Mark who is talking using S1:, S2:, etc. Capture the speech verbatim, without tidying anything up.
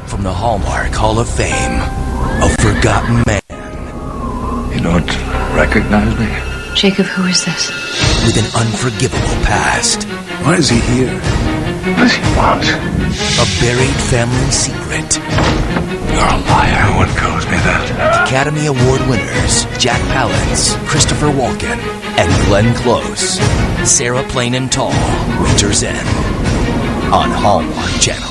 S1: from the Hallmark Hall of Fame, a forgotten man.
S2: You don't recognize me?
S3: Jacob, who is this?
S1: With an unforgivable past.
S2: Why is he here? What does he want?
S1: A buried family secret.
S2: You're a liar. No one calls me that.
S1: Academy Award winners Jack Palance, Christopher Walken, and Glenn Close. Sarah Plain and Tall, Winter's End. On Hallmark Channel.